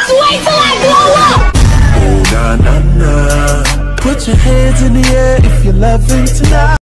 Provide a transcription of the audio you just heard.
Just wait till I blow up! Oh, na na na. Put your hands in the air if you're loving tonight.